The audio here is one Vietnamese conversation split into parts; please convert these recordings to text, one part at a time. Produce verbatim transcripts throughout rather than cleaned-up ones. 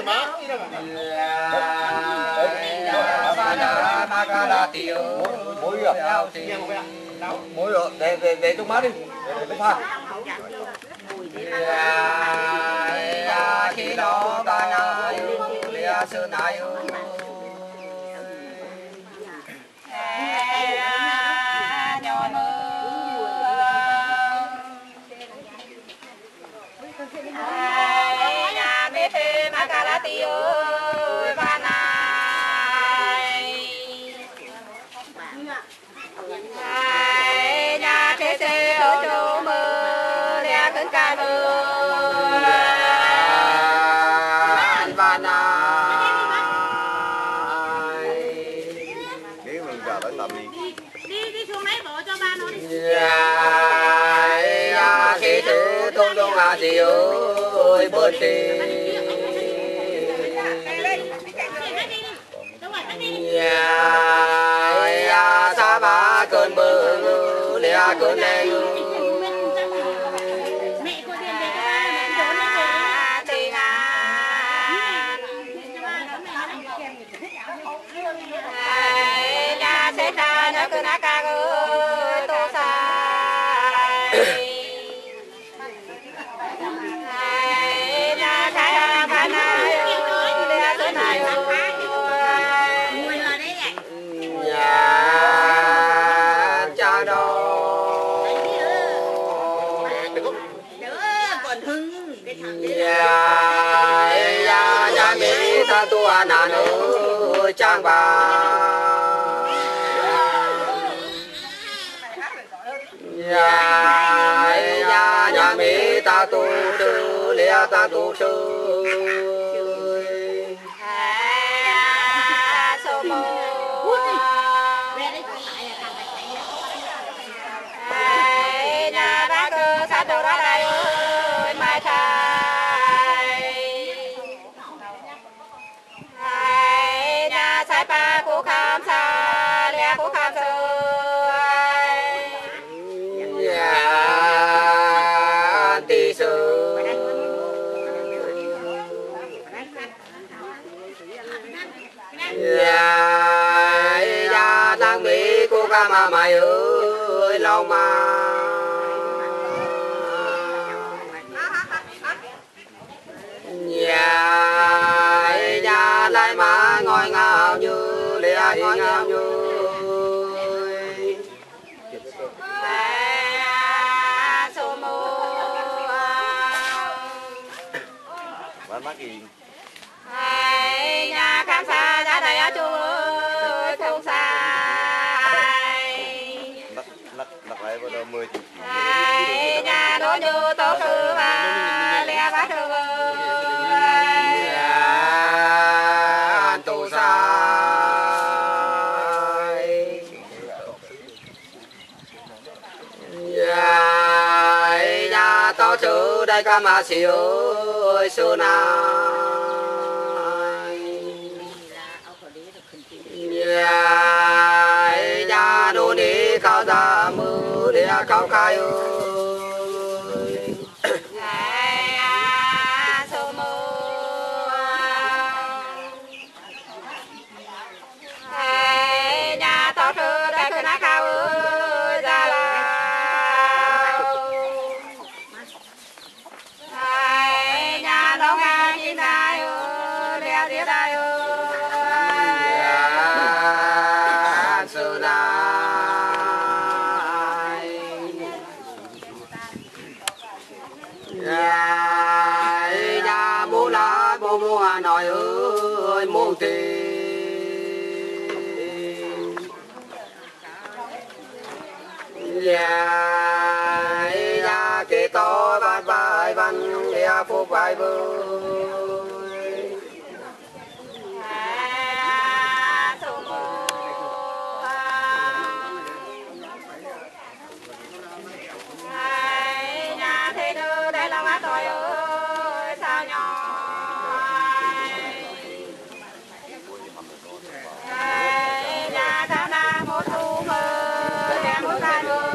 Muối rồi. Muối rồi. Để để để tung má đi. Để tung pha. Khi đó ta na yêu lia sơn na yêu. Nhà mê phê mà cả là tiêu và này nhà thế thế ở chỗ mơ lẽ cơn ca mơ và này nếu mình giờ tới tầm đi đi đi xuống đấy bỏ cho ba nó đi. Ya khi thứ tung tung à gì ơi bớt đi. Ya ya sa ba cơn mơ lẽ cơn đen. Mẹ cô tiền về cho ba mẹ trốn lên về. tình nhà sẽ ra nhà cứ na ca ơi tô sai nhà khai hà khai này lẽ thế này Ya cha đâu ya ya ya mi ta tu ana no chang ba ya ya ya mi ta tu sư lia ta tu sư số một nhà bác cơ sát đồ ra đây ơi mai thai nhà sai pa cô khám xa lẽ cô khám sơ ya ti sư ya ya đang mỹ cô ca mà mày ơi lâu mà ya ya lại mà ngồi ngào như lẽ ngồi ngào như số một bán mắc gì nhà khám xa ra đây chú ơi không sai lắc lắc lắc lại vào đầu mười nhà đổ như tổ sư và lẽ bác sư ya tu sai ya ya tổ sư đây ca mà siêu ơi sư nào ya ya nu ni cao ra mưa để cao khai ơi số một nhà tổ sư đây cứ na khao ơi ra là nhà đông ngang nhìn đại ơi lẽ đi đại ơi sư này ya ya bố lá bố mua nói ơi muôn tiền ya ya cái to vai vai văn ya phục vai bơi số một nhà thế nữ đây là bác tôi ơi sao nhỏ nhà khám na một thu mơ nhà một khai mơ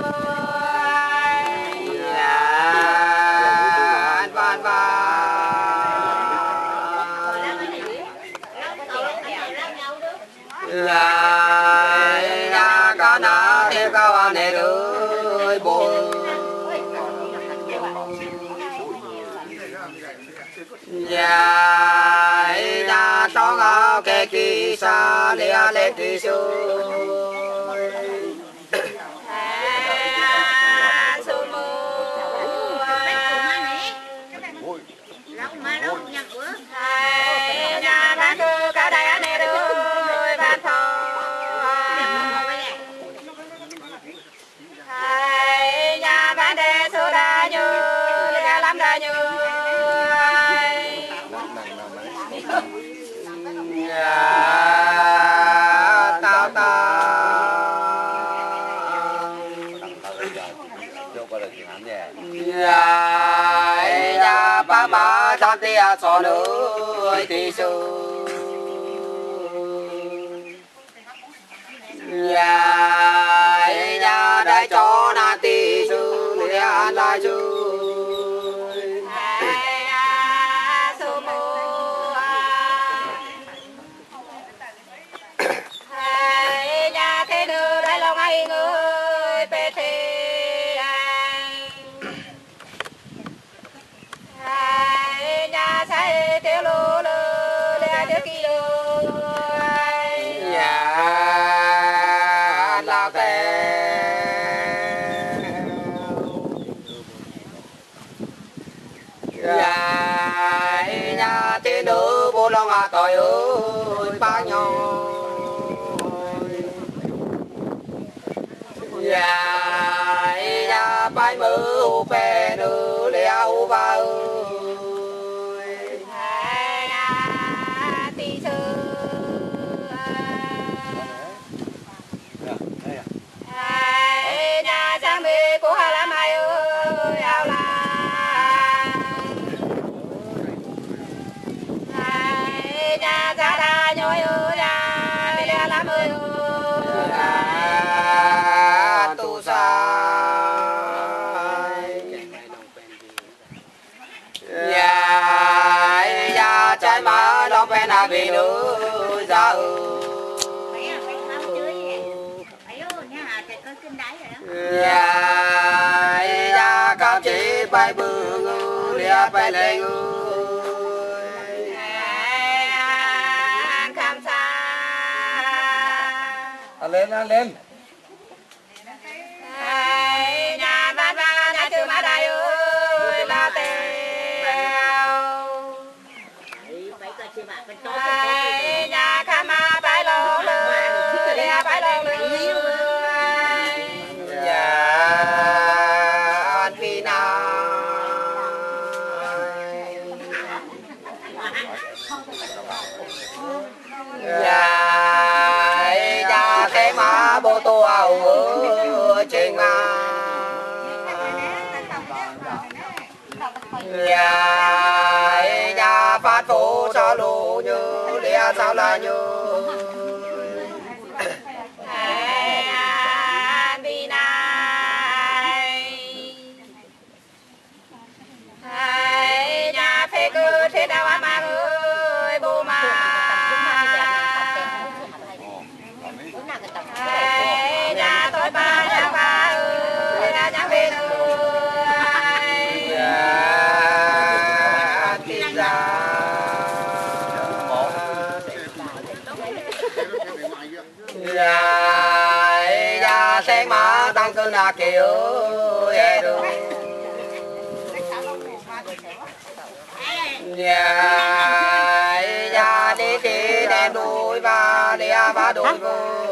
ya văn văn sa lia lệ kỳ su nhà ba cứ cả đại anh này rồi ban thọ nhà ba đề số đa như lia lắm đa như tao ta ya ba ba san tia so nữ ti su ya ya đại cho na ti su lia la su long à tội ơi ba nhau ya ya bay mơ u pe nữ leo ba ơi ti sư nhà sang bê của hà la mai ơi ao la nhà ra đa nhoi ơi nhà đi ra lắm ơi tu sai ya ya trái má nó bên à bị nữ ra ya ya cam chỉ bay bự ngư lia bay lên ngư lên lên lên nhà ba ba nhà chưa má đại ơi la tèo nhà khăm ma bay lông lư lia bay lông lư nhà an phi na nhà cái má bô tô ảo ở trên má nhà nhà phát phố cho lù như lia sao là như đi này nhà phê cứ thế nào mà ơi bố mà nhà tôi ba nhà ba ơi nhà nhà bên ơi thì ra nhà xe má tăng cơn là kiểu e được nhà nhà đi đi đem đuôi và đi ba đuôi vui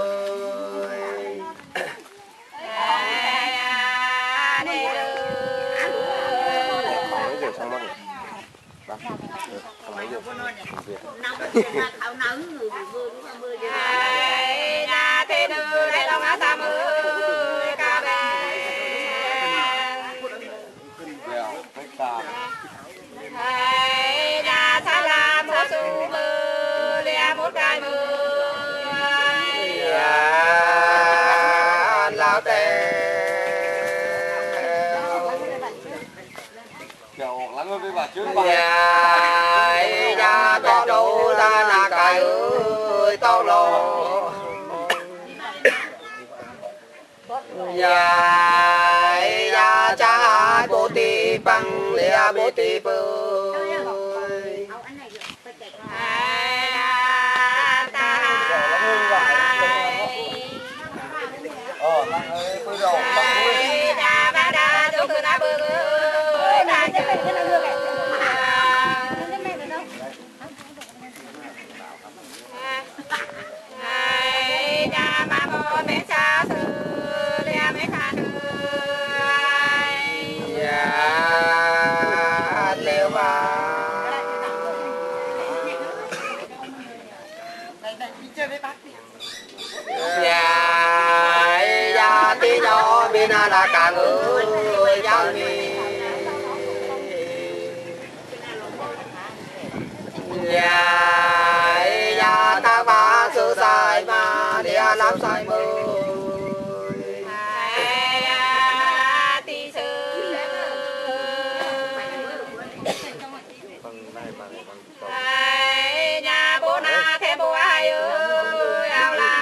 nhà thế nữ đây lòng á ta mơ ca bè nhà sa la mô su mơ lia một cái mơ lao tè nhà nhà to đâu ta là cái ơi to lo nhà nhà cha bố tì bằng lia bố tì bơi nhà là cả người giao mi nhà nhà ta phá sự sai mà địa làm sai mơ nhà bố na thêm bố ai ơi ao la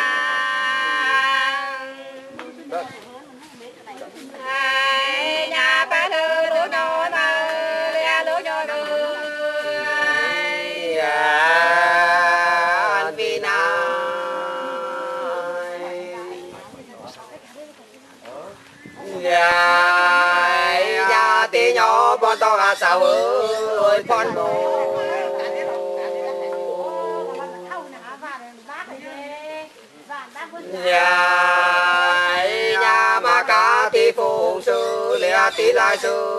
nhà ba thư lúa nhồi mà lúa lúa nhồi mưa anh vì nai nhà tí nhỏ bọn tao à sao ơi con bố nhà nhà mà cả thì phụ sư lìa tí lại sư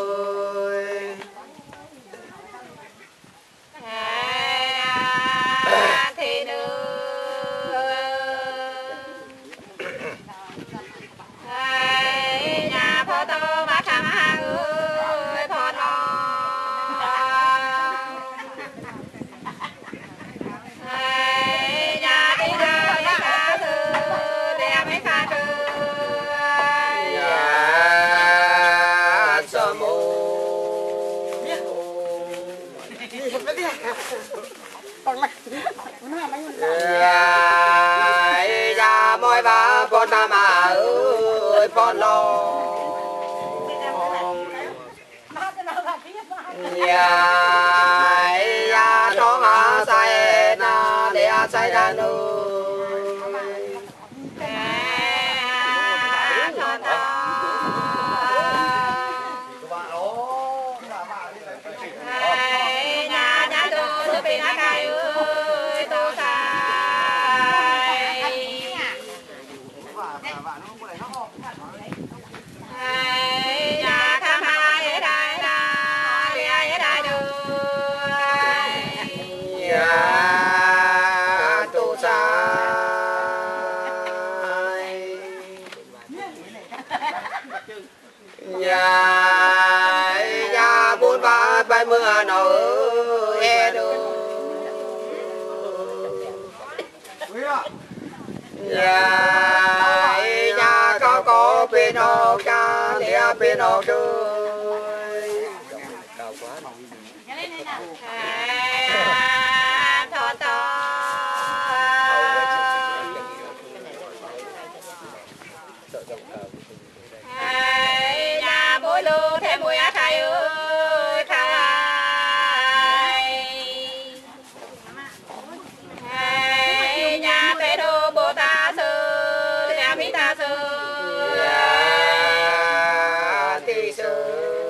thì nữ nhà phó tô mà thằng hàng ơi phó nó nhà đi ra nhà ca thư để mấy ca thư nhà sơ mô nhà môi ba con ta mà ơi con lo nhà nhà nó mà sai na để sai ra nơi nhà nhà tôi tôi bị nó cay ơi tôi cay nhà tham hai ở đây là đi ai ở đây được nhà tôi sai nhà nhà buôn ba bay mưa nổ e đường nhà nhà có có bên hồ ca để bên hồ chơi thọ to nhà bố lu thêm mùi á khai ơi khai nhà tê đô bố ta sư nhà mỹ ta sư tí sư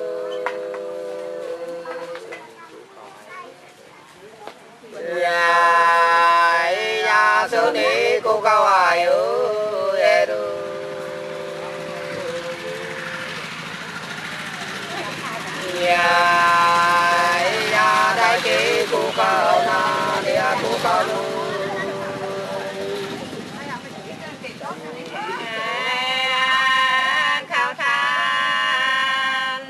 nhà nhà sư ni cô cao ai ơi e đu nhà nhà đại kỳ cô cao na địa cô cao nu khao than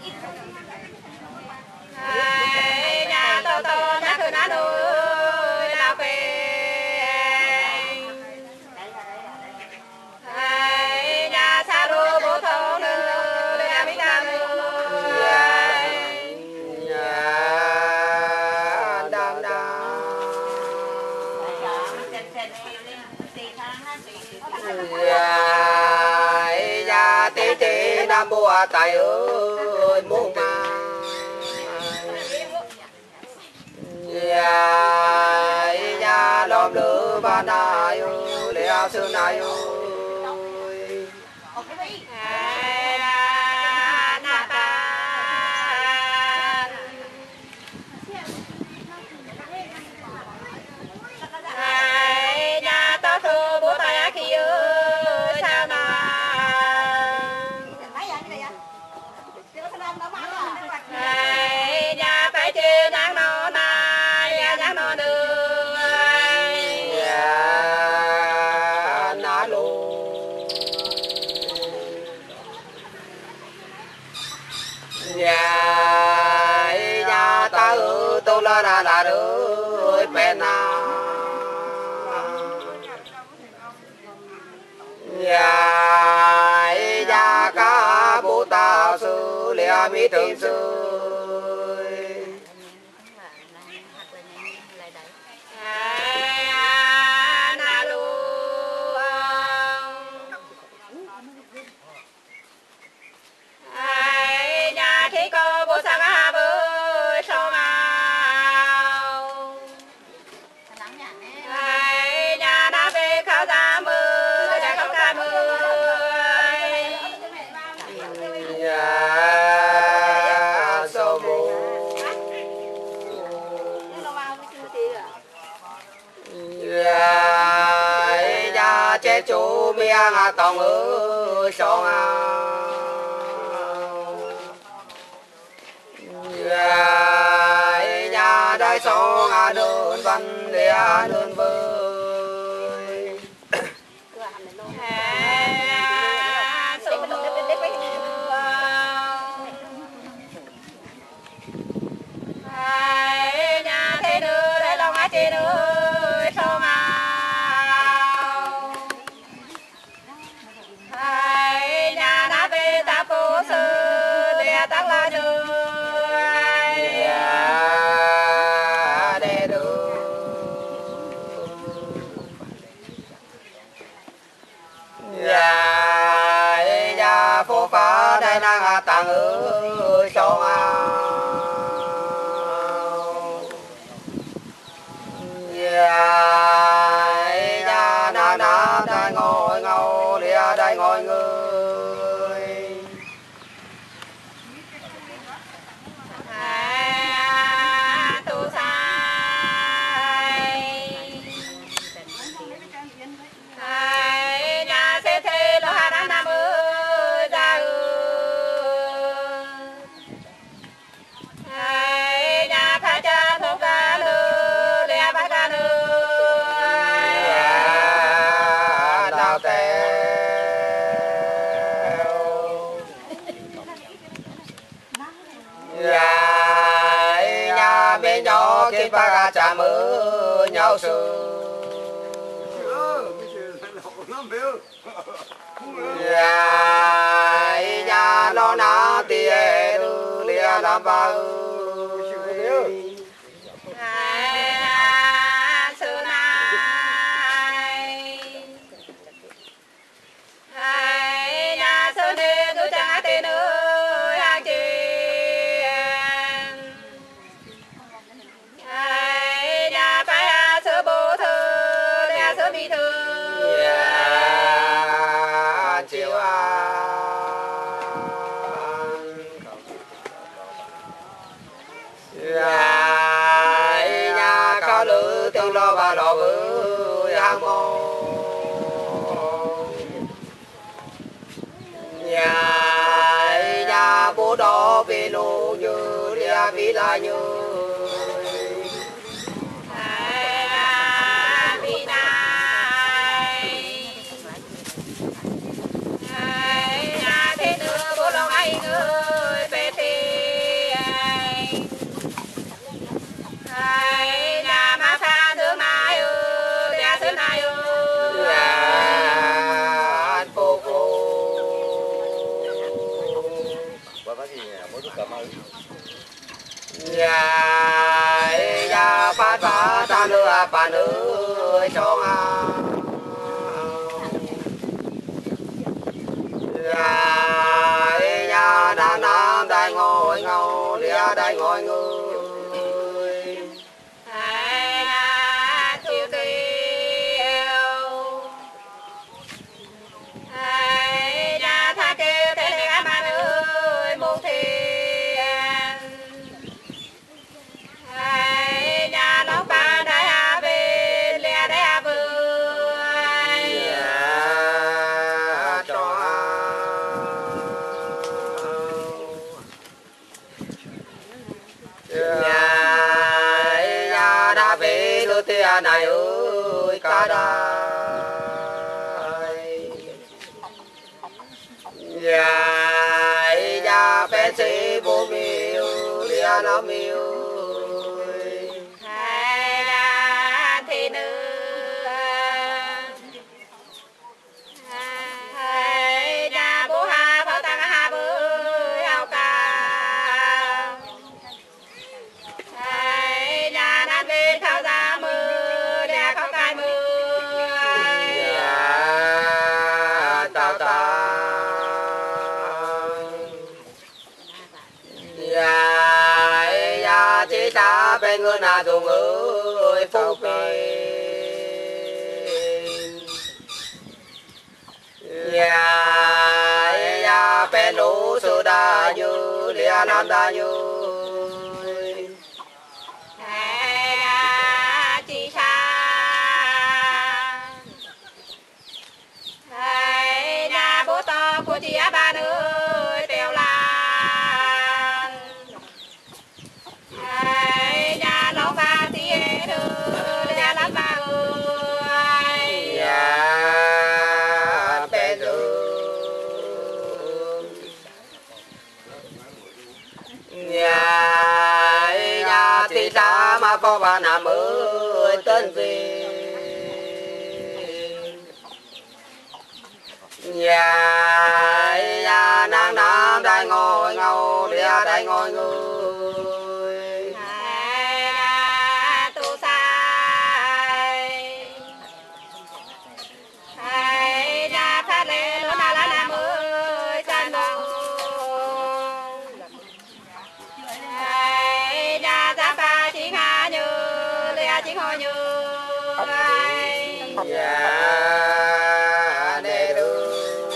nhà tô tô nhà cứ ná nuôi lao về nhà xa đô bố thấu nữ nhà mỹ ta nữ nhà đam đam nhà nhà tí tí nam bùa tài ơi mô ma nhà nhà lom lửa ba na yo leo sư na yo na ta nhà tao thưa bố tay á khi ơi sao mà nhà phải chơi nắng nó này nắng nó đường nhà na lô đâu là là là ơi bên à ya ya ca bồ tát sư lia mi thượng sư chế chú miệng tòng ơi sông nhà đại sông đơn văn địa đơn vơi nhà thế nữ đây lòng ai thế nữ sông tàng ơi sông ya na na đại ngồi ngầu lia đại ngồi người tu sai nhà sẽ thế lo hà nam ơi ra nhà thay cha thâu ca nữ lia ba ca nữ đào tèo nhà bên nhỏ kia ba ca cha mơ nhau sự nhà nó na tia nữ lia làm ba lo ba lo ơi hang mô nhà nhà bố đó về lô như lia vì là như vì này nhà thế nữ bố lòng anh ơi về thì nhà má tha thương ai ơi nhà thương ai ơi anh phụ phụ bà có gì mỗi chút cảm ơn nhà nhà phát phát ta nữa bà nữ cho à nhà nhà nam nam đại ngồi ngầu lia đại ngồi người này ơi cả đời nhà nhà bé sĩ vô miêu lia nó miêu thì ta bên người nào dùng ơi phúc kỳ ya ya bên lũ sư đa như lia nam đa như chi sa nhà bố to của chị ba ơi tèo là nhà nó ba thì đưa nhà lắm ba ơi ya bên nhà nhà thì ta mà có bà nam ơi tên gì nhà nhà nàng nam đại ngồi ngầu địa đại ngồi người tu sai hay nhà phát lên nó là nam ơi san đâu nhà ra ba chỉ nga như lia chỉ ngồi như nhà để đưa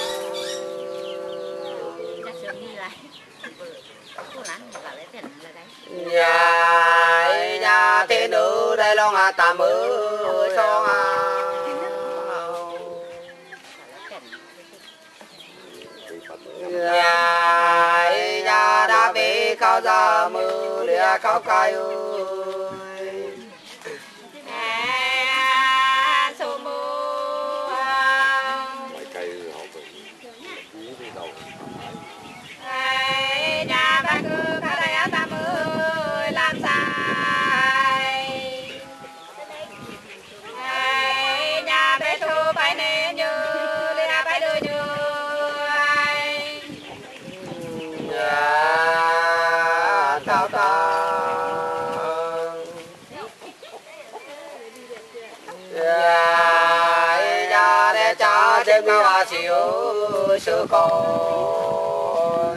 nhà nhà thế nữ đây lo ngà tạm ơi so ngà nhà nhà đã bị cao ra mưa lia cao cay ơi số mưa nhà ba cứ khá đây á ta ơi làm sai nhà bé thu bay nên như lia bay đưa như nhà tao ta nhà nhà để cha thêm cao à chịu sư coi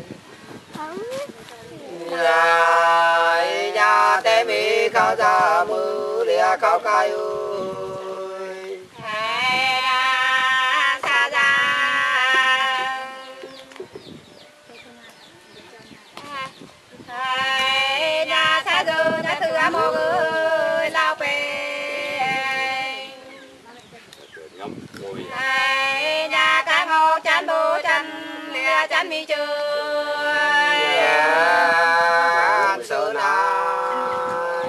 nhà nhà té mi cao ra mưa lia cao cay ơi xa ra nhà xa dư nhà từ á mô ơi lao về nhà cá ngô chăn bố chăn lia chăn mi chơi sợ nai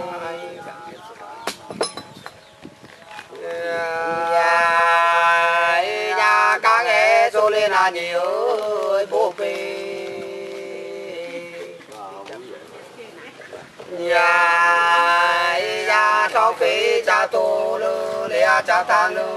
nhà nhà cá nghe số lên là nhiều bố bì nhà nhà sau khi cha tu lư lia cha tan lư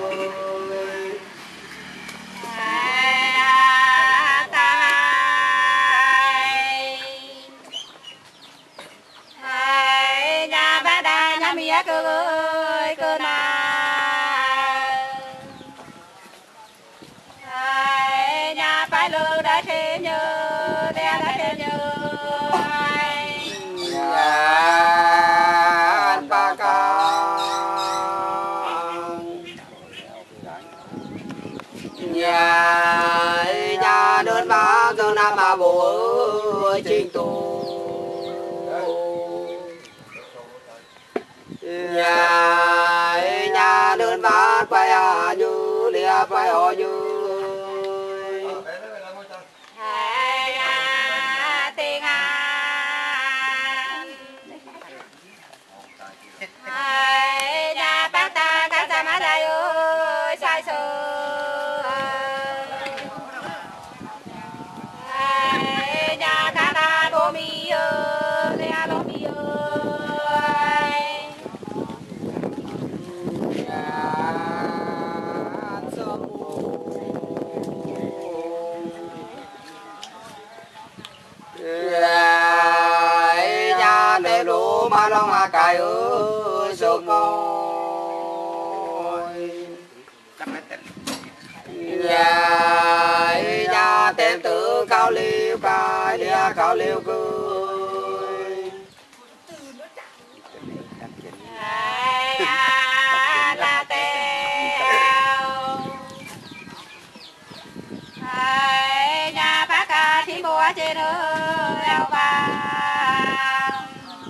nhà ba đa nhà mía cơ ơi cơ na nhà phải lư đã thêm nhớ đe đã thêm nhớ nhà ba ca nhà nhà đơn ba giờ nam mà bố ơi trình tu nhà nhà đơn ba phải à như lia phải họ như tiếng Anh nhà bác ta các gia má đây ơi sai sơ nhà các ta bố mi ơi lia bố mi ơi nhà để lũ mà lo mà cài ơi sơ ngồi nhà nhà tên tử cao liêu cài lia cao liêu cười bố trên ơi eo vàng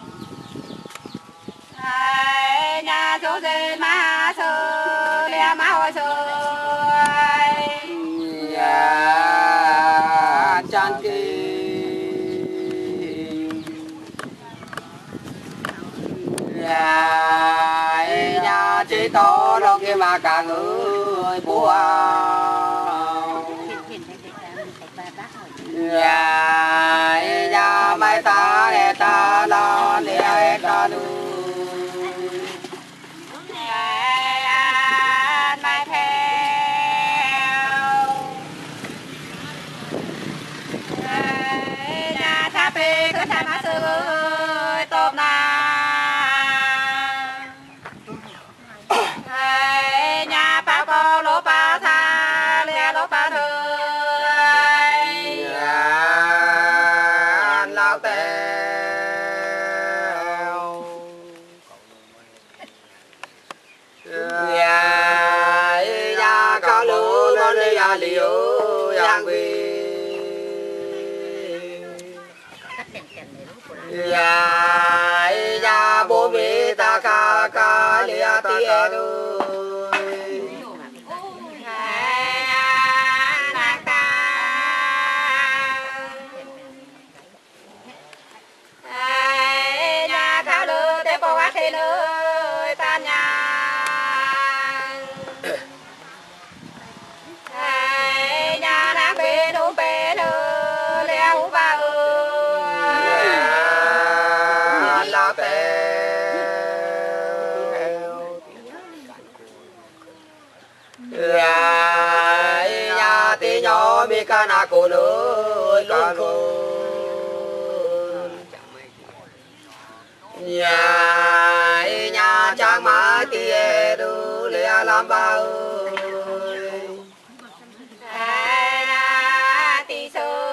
ai nhà chỗ dê má sơ lia má hồi sơ nhà chan kỳ nhà nhà chỉ có đâu kia mà cả người bùa nhà nhà mai ta để ta lo để ta nu mai theo nhà tháp bê cứ tháp má sư tôm na nhà bao cô lỗ bao tha lia lỗ bao thư lao tèo nhà nhà cao lũ con đi nhà liễu giang vi nhà nhà bố mẹ ta ca ca lia tia đu mi ca na cô nữ luôn cô nhà nhà trang má tia đu lia làm bao tí sơ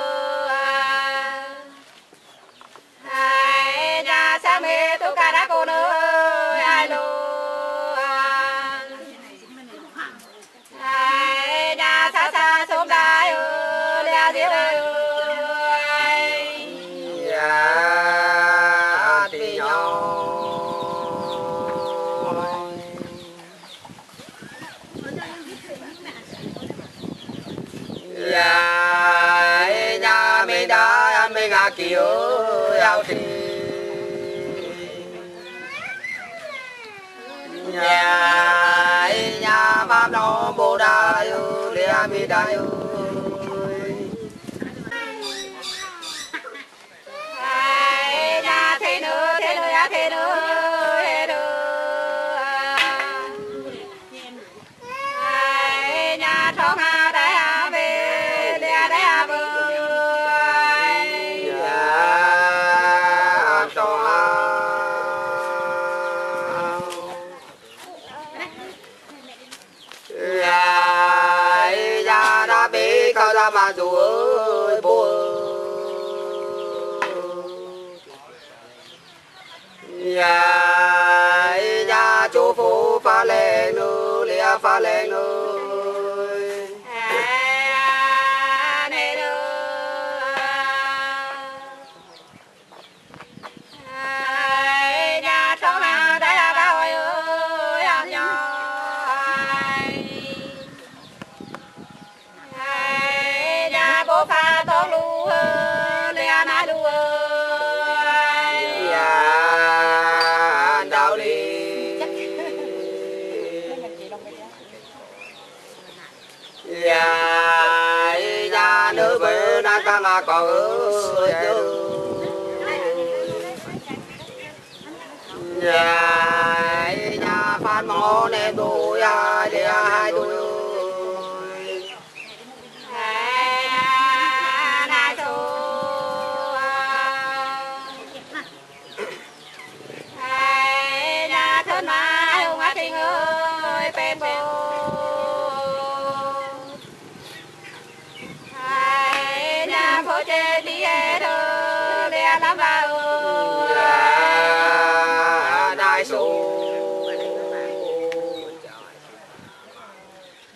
nhà sa mê tu ca na cô nữ ai lô nhà xa xa sớm đai ơi lia diêu ơi nhà tí nhau nhà nhà mình đã mình ngã kiểu eo thì nhà nhà pháp nó bồ đà yêu lia mi đà yêu nhà thế nữa thế nữa thế nữa thế nữa nhà thong hà đại hà về lia đại hà về nhà thong hà nhà đã bị cao ra mà dù ơi bố nhà nhà chú phú pha lên nữa lia pha lên nữa nhà thong hà đại hà bao ơi ăn nhau nhà bố pha to lu lia na lu nhà đạo lý nhà nhà nữ bự na ca mà còn ơi nhà nhà phan mô nên đuôi ai đi ai đuôi nhà thân mà ông á kinh ơi bên bố nhà phố trên đi hết ơi lia lắm ba ơi đại số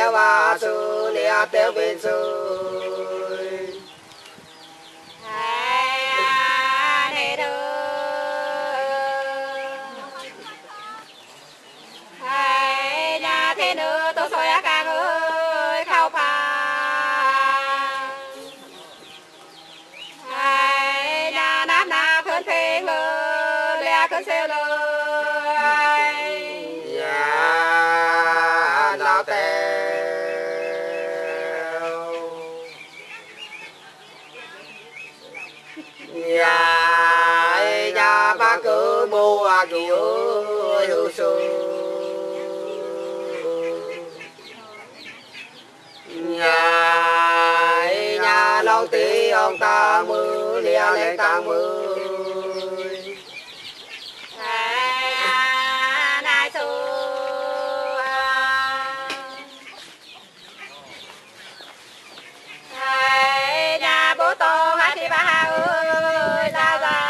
tiêu ba sư lia tiêu bên sư nè đưa hai nhà thế nữa tôi soi càng ơi khao phà hai nhà nát na khơi phê lơ lẹ khơi xêu lơ nhà lao tèo nhà nhà ba cứ mua kiểu hữu sư nhà nhà lâu tí ông ta mưa lia lên ta mưa nai su nhà bố tô hát thì bà ơi ra ra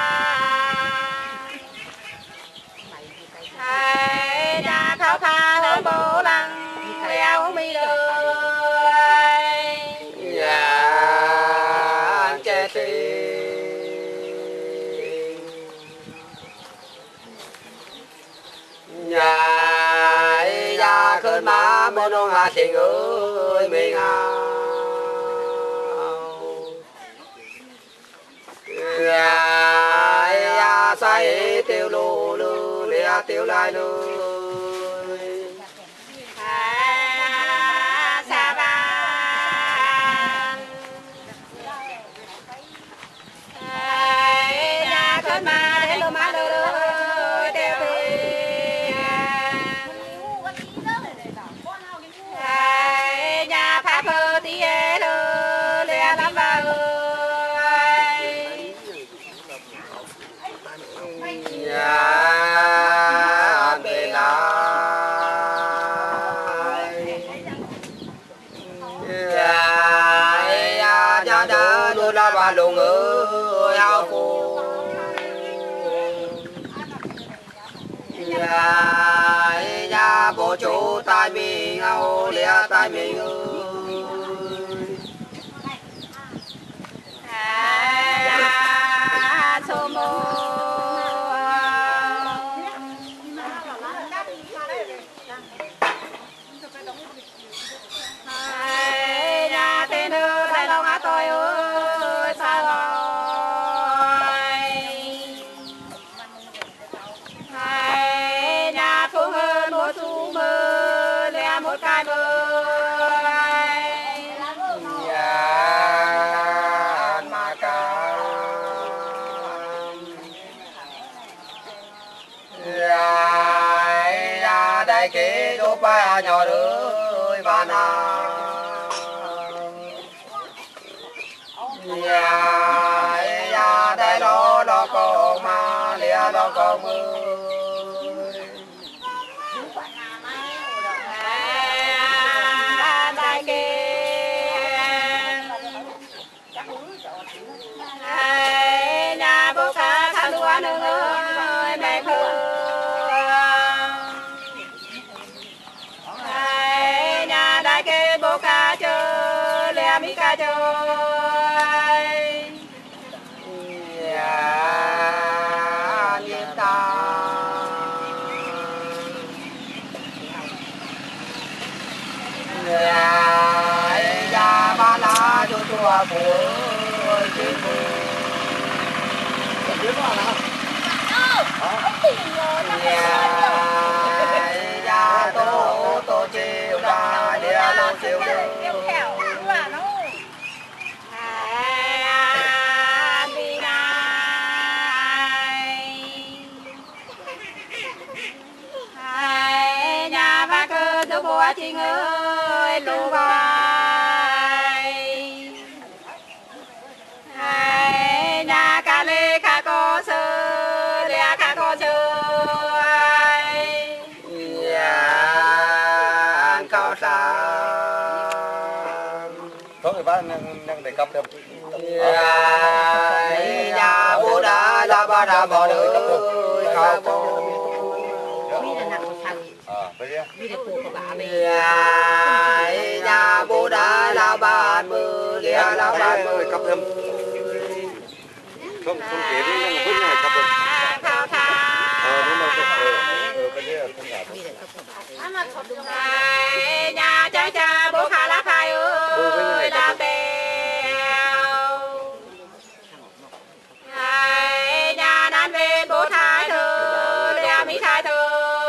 nhà khao tha hơn bố lăng leo mi đời nhà che tiền nhà nhà khơi má bên ông hà tiền ơi mình à nhà nhà say tiêu lù lù lia tiêu lai lù sa ba nhà khơi má để lù má lù tiêu nhà pháp hơ tí lơ lẹ lắm bà ơi nhà về lại nhà nhà nhà đôi la bà lùng ơi ao phù nhà nhà bố chú tai mình ao lia tai mình ơi à số một nhà thế nữ đại long á tôi ơi sao rồi hai nhà phương hơn một chú mơ lẻ một cái mơ nhà mà ca nhà đại kế đô ba nhỏ ơi bà nào nhà nhà đại lo lo con mà lia lo con ơi đại kế nhà bố cá khăn lúa nương ơi mẹ khơi nhà đại kế bố cá chơi lẹ mi cá chơi nhà nhiên ta nhà nhà ba la cho chùa của chính phủ nhà nhà tô tô chiều ra địa tô chiều nhà ba cơ cho bố chị ơi lù vai nhà ca lê ca cô sơ lẹ ca cô sơ nhà cao sa có người bác đang đang đề cập được nhà bố đã la ba đã bỏ đứa khao bố à bây giờ มีแต่ปูกับอาเม nhà bố đã lao bàn mưa lia lao bàn mưa cấp thêm không không kể đến nhưng mà vẫn là cấp thêm khao tha ờ đúng rồi ờ cái này không ngại nhà cha cha bố khá lá khai ơi làm đèo nhà nan bên bố thái thơ lea mỹ thái thơ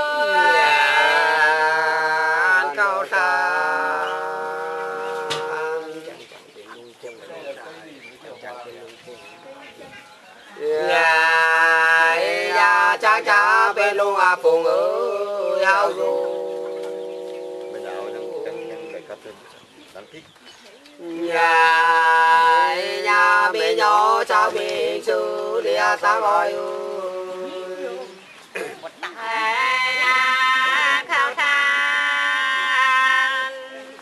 cao xa nhà cha cha bên luôn à phùng ơi ao rồi bây giờ đang đang đang để cấp thêm đáng thích nhà nhà bên nhỏ cha mình sư lia ta gọi khao than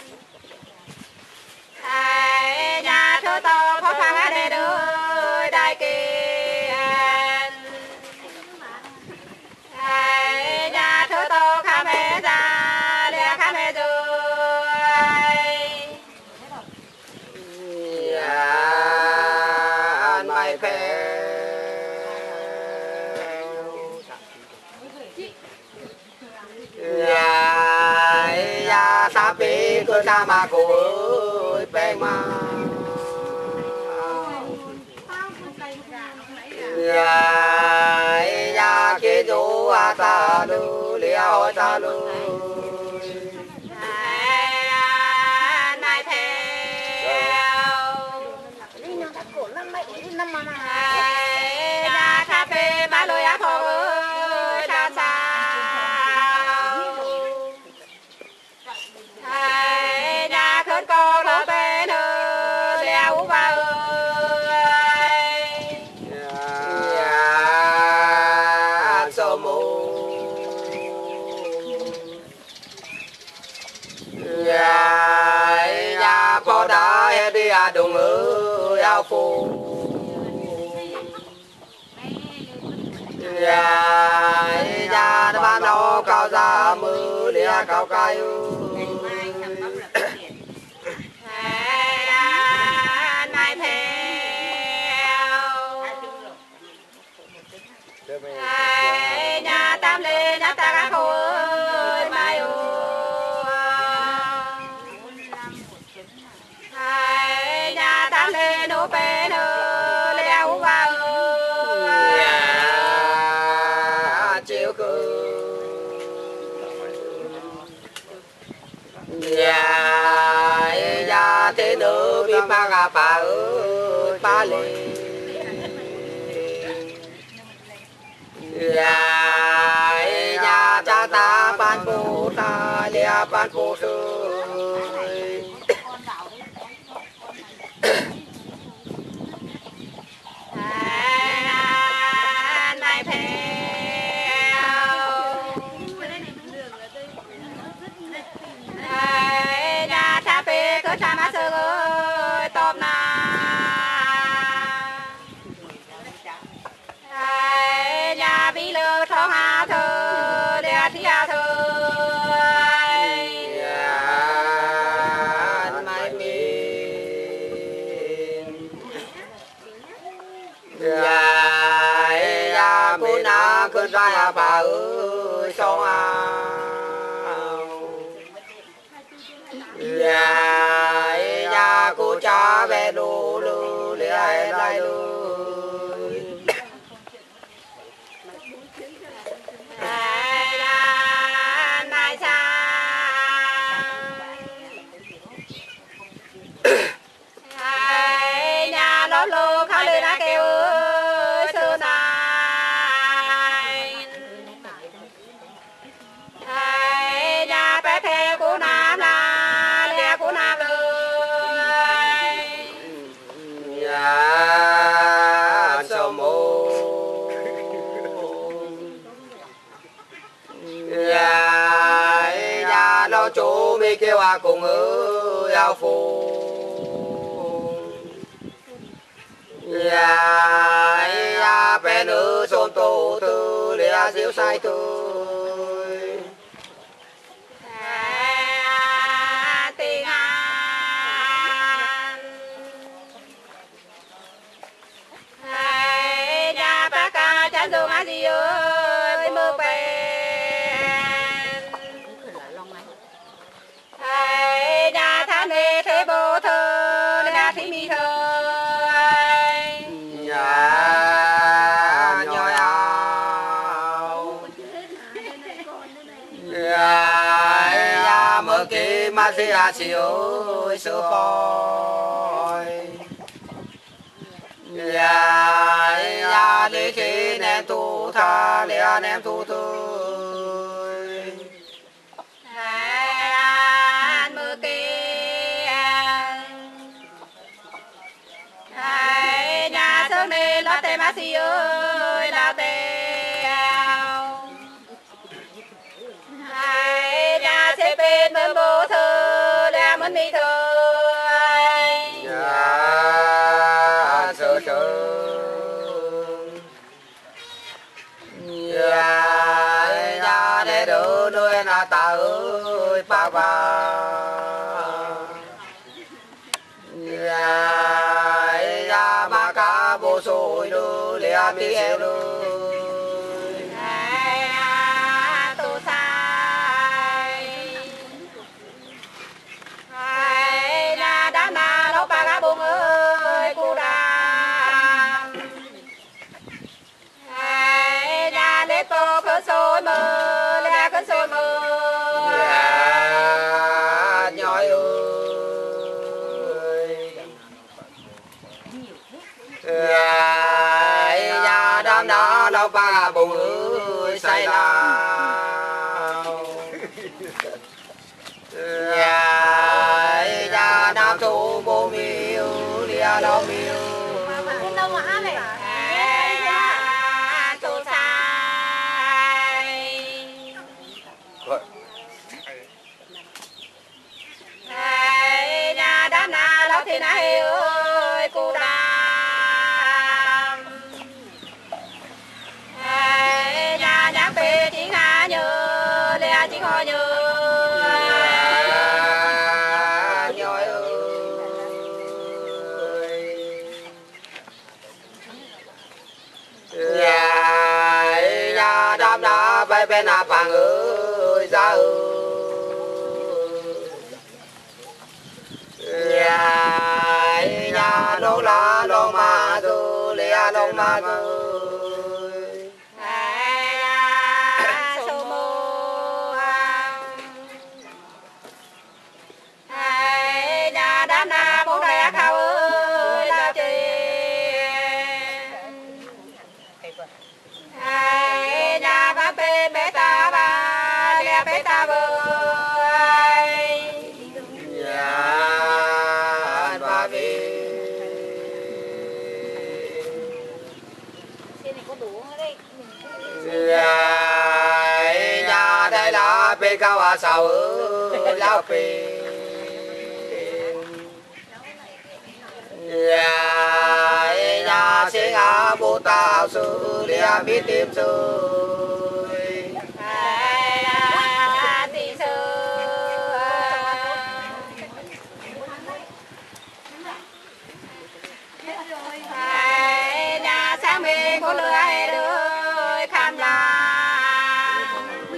nhà thơ to khó khăn để đôi đại kiên nhà thơ to khá mẹ ra lia khá mẹ rồi nhà mai phèo nhà nhà sa pi cứ sa ma cô ơi bèn mà nhà nhà kia du a ta lu liao ta lu nai theo nhà cà phê ba lối áo thô ơi cha sao nhà khớt cô lô tên ơi leo ba ơi nhà sô mù nhà nhà phò đá đi à đồng ơi ao phù nhà nhà ba nó cao ra mưa lia cao cay nai theo nhà tam lê nhà ta các cô ơi mai ơi nhà tam lê nô bê nơ leo vào nhà chiều cứ nhà nhà thế nữ bị ba gà bà ơi ba lê nhà nhà cha ta ban bố ta lia ban bố sư nai theo nhà cha bê cơ cha má sư ơi tôm na nhà bí lơ thong hà thơ đè thi hà thơ nhà mai miên nhà nhà cô na cô ra bà ơi xong à nhà nhà cô cha về lù lù lia lại lù nai cha nhà lô lô khao lê đã kêu ơi sư nai nhà bé theo cô nam là lẹ cô nam ơi nhà sông mô nhà nhà lo chú mi kêu à cùng ơi ao phù nhà nhà bé nữ xôn tô tư lia diêu sai tôi ya si ya si ơi sư phôi ya ya đi khi nem tu tha lia nem tu tôi an mơ kia hai nhà sớm đi lo tê má si ơi lao tê hai nhà sẽ bên mơ bố thơ đã muốn mi thơ ya sơ sơ ya ya để đỡ đôi na ta ơi ba ba ya ya ma ca bố sôi đôi lia mi em đôi tu sai hai nhà đã na đâu ba gà bông ơi cu đàm hai nhà lễ tô khơi sôi mơ lẽ khơi sôi mơ ya nhói ơi ya ya đam đá đâu ba bông ơi say lao ya ya nam thu bố miêu lia đâu miêu Đến đâu mà ăn này? tu sai hai nhà đám na lâu thì nãy ơi cu đàm hai nhà nhạc về chỉ nga nhớ lẽ chỉ ho nhớ nhói ơi ya ya đam đá bay bên à bằng ơi ra ơi ya ya lô la lô ma cơ lia lô ma cơ hai số mô hai nhà đám na bố đại khao ơi lao chi hai nhà ba bê bê ta ba lia bê ta bơi ya ba vi Trên này có đủ không đây? ya ya đây là bê cao à sao ơi lao bê ya ya sinh à bố tao sư lia biết tìm sư hai tỷ sư hai nhà sáng mình có lừa hay đôi kham làm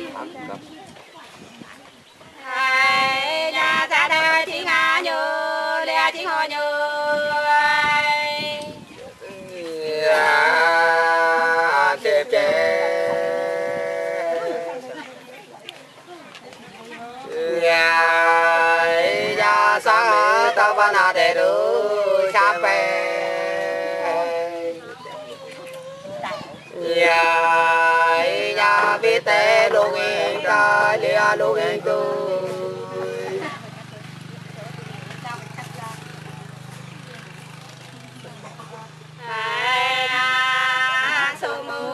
hai nhà ra đây chỉ ngã nhớ lẽ chỉ ho nhớ ya chê chê ya ya sa ta va na de ru cha pe ya ya bi te lu ngi ta lia lu ngi tu hai nhà số mô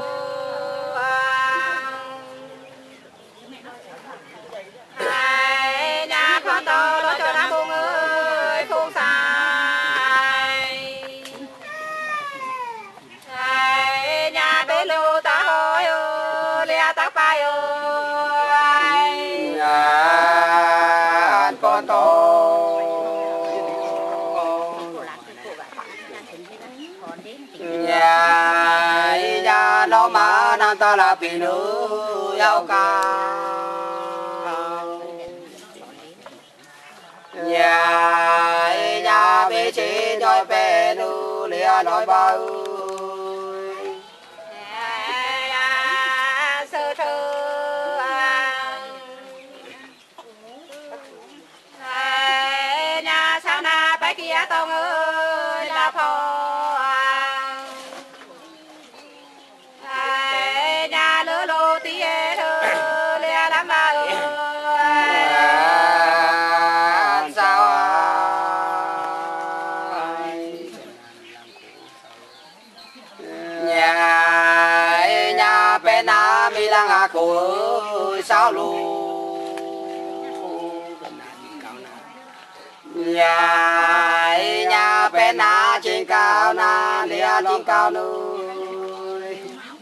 hai nhà con to lo cho đám bông ơi không sai hai nhà bê lô ta hỏi ơi lia ta bay ơi ya con to ya ya nó mà nam ta là vì nữ yêu ca ya ya bê chỉ nói về nữ lia nói bao sơ thơ kia thơ lia lắm ba ơi sao nhà nhà bên na mi lang à cô sao lu nhà nhà bên na trên cao na lia trên cao núi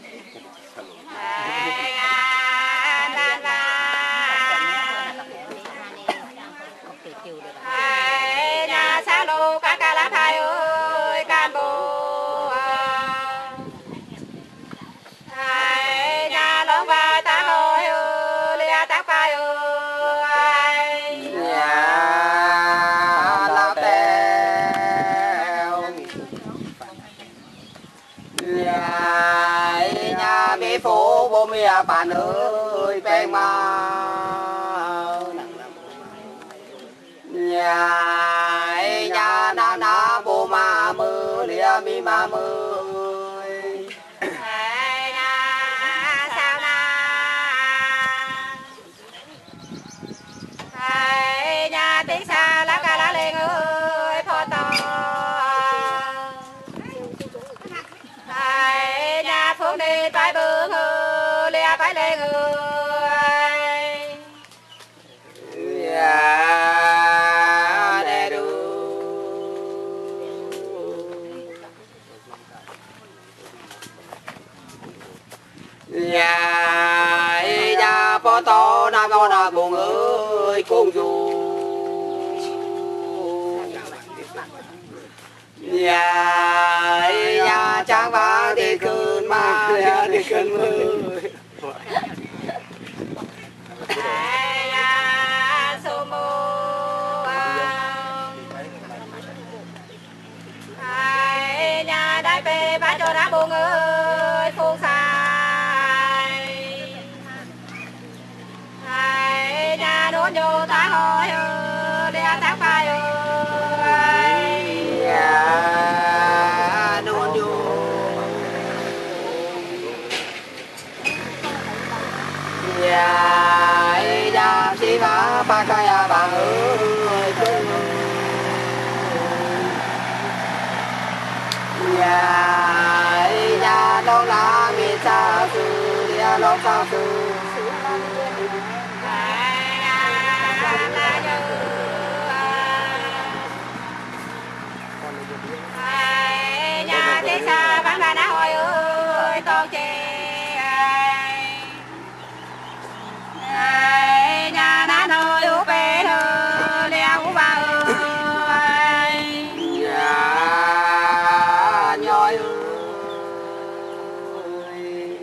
nhà sao lu cá cá lá thai ơi can bồ nhà lông vai ta hồi lia ta phai ơi nhà lao tèo nhà nhà mi phố bố mi bạn ơi bèn mà nhà nhà na na bố mà mơ lia mi mà mơ sao na nhà tiếng xa lá ca lá lên ơi phò to nhà phương đi phải bướng ơi lia phải lên ơi nhà để đủ nhà nhà phò to na con na cùng ơi cùng dù nhà nhà trang vá đi cơn ma đi cơn mưa nhà số mô nhà đại bê ba cho đá buông ơi phun xài nhà đốn vô tá hồi ơi đeo tá phai ơi nhà nôn vô nhà nhà si ba ba cái à bà ơi nhà nhà đâu là mi sa sư nhà đâu sa sư nhà tiếng xa bán ra ná hồi ơi con chê nhà ná nôi u bê thơ leo u ba ơi nhà nhoi ơi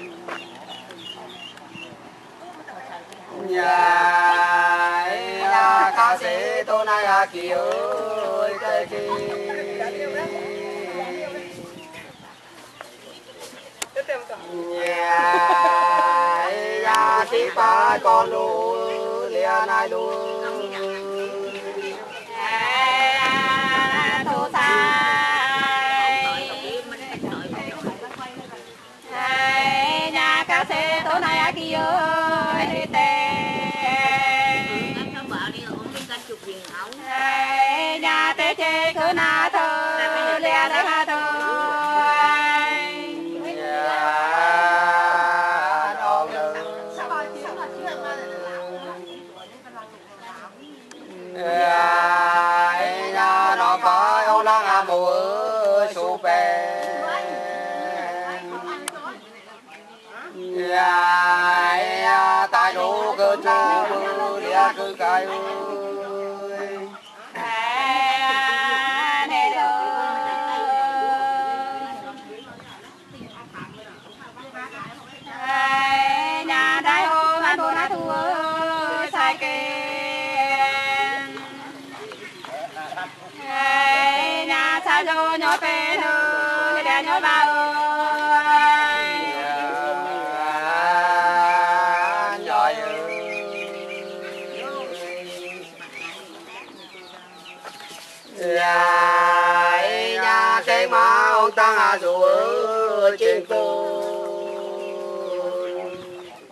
nhà ca sĩ tô này à kỳ ơi cái kỳ nhà nhà tí ba con lu lia này lu thu sai nhà ca sĩ tô này à kỳ ơi đi tè nhà tê chê cứ na thơ lia ra ha thơ nhà nó có ông đang à mùa su bè nhà tại đủ cơ cha bư lia cứ cài nhà đại ô ban bố na thu ơi sai kê nhà sao cho nhỏ bé thôi để nhỏ ba ơi nhoi nhà nhà cái má ông tăng à rùa trên cô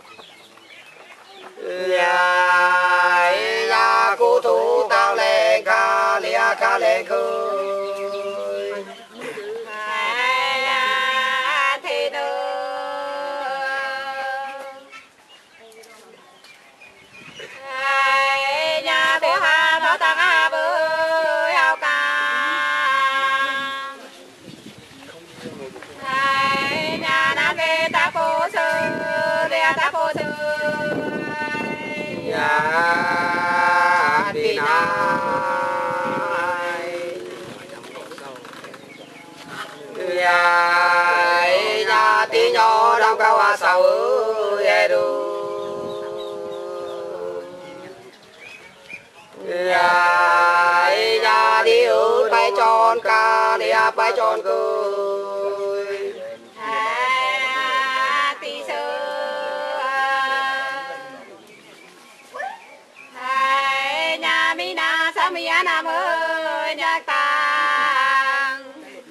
nhà đi nai nhà nhà tí nhỏ đông cao hoa sầu ơi đu nhà nhà đi ơi bay tròn ca đi bay tròn cười tí sơ nhà mi na sa mi nam ơi nhạc tàng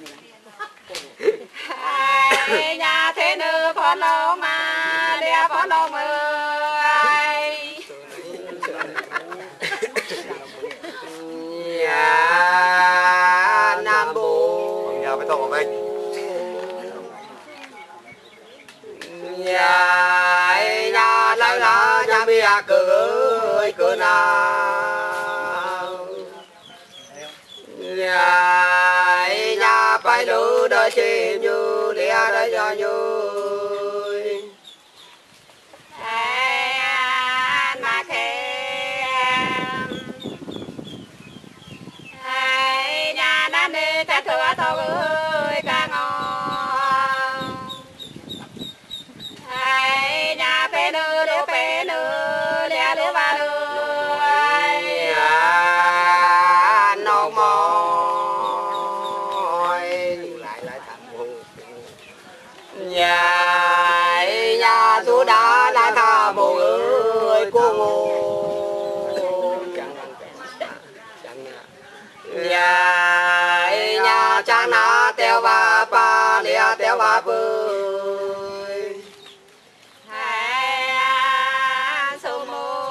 nhà thế nữ phó lâu mà đeo phó lâu ơi nhà nam bộ nhà phải tổ mình nhà nhà lá lá nhà mi à cười cười nào nhà nhà phải lữ đời chim như lia đời cho như mà khen nhà nam đi ta thừa tao ơi ca ngon nhà phê nữ liễu phê nữ lia liễu ba nữ nâu mỏi lại lại thằng nhà nhà chú đã lại thà một người cô ngô nhà nhà cha na teo ba ba lia teo ba bơi sô mô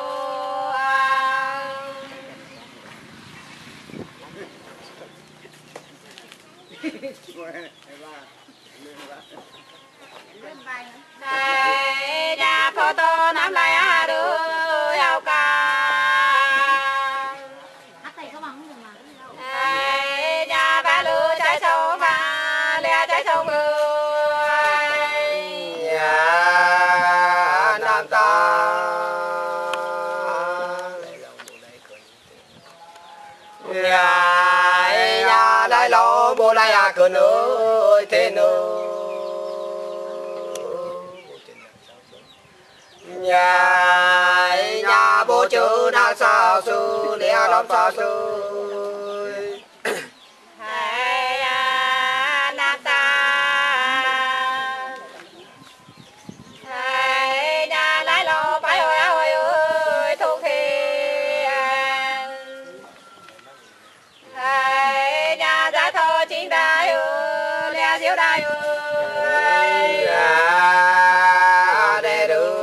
nhà photo nắm lại à đưa heo ca nhà ba lư trái sâu mà lẹ trái sâu người nhà nam ta nhà nhà lại lo bố lại à cờ nơi thế nơi nhà nhà bố chữ đã sao sư lia lắm sao sư nam ta nhà lại lo phải ơi ơi ơi thu khi nhà ra thơ chiến đại ơi lia diệu đại ơi để được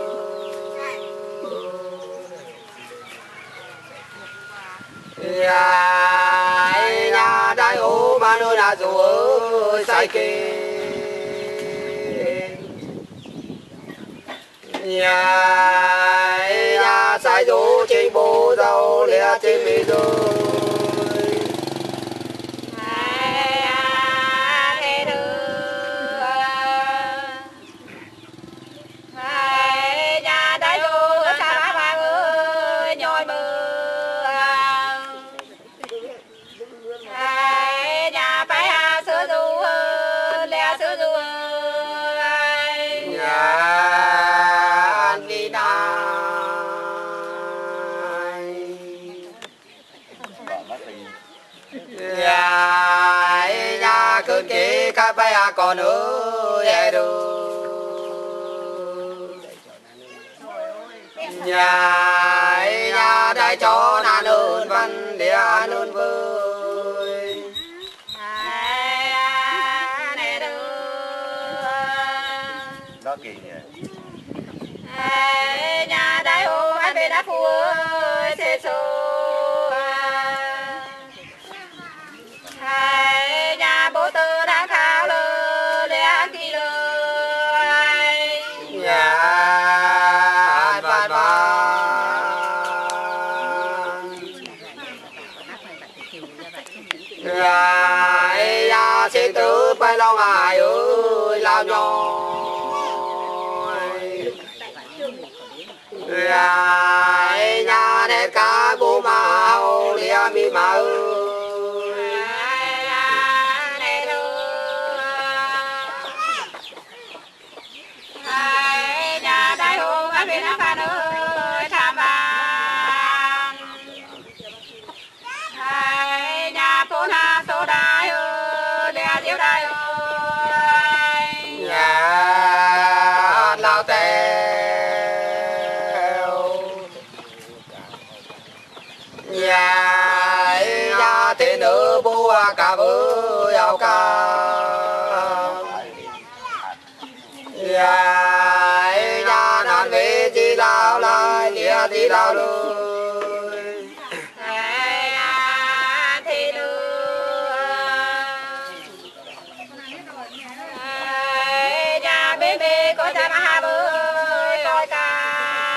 nhà nhà đại ô mà nơi là dù ơi sai kê nhà nhà sai dù trên bố dâu lia trên mi rồi nhà đại ô sa ba ba ơi nhồi mưa nhà phải à sữa du lẹ sữa du nhà anh đi nào nhà nhà cơn kế các bay à còn nữa để được nhà nhà đại cho na nương văn địa nương vui đó kỳ nhỉ nhà đại ô hai bên đã phu ơi xê xô nhà bố tư đang khao lơ lẽ kỳ lơ nhà văn văn nhà nhà sẽ tự bay lâu ai ơi lao nhau nhà Dạ nhà nan về chỉ lao lại địa thì lao lui thì đưa nhà bên bên có cha mà bơi coi ca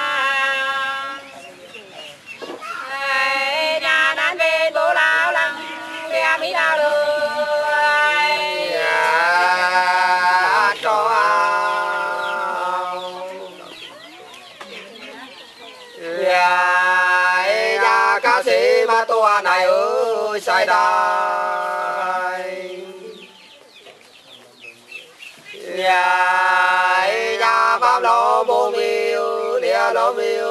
nhà nan về bố lao lăng địa mi lao lười cho nhà ca sĩ mà tua này ơi sai đài nhà nhà pháp lô mô miêu địa lô miêu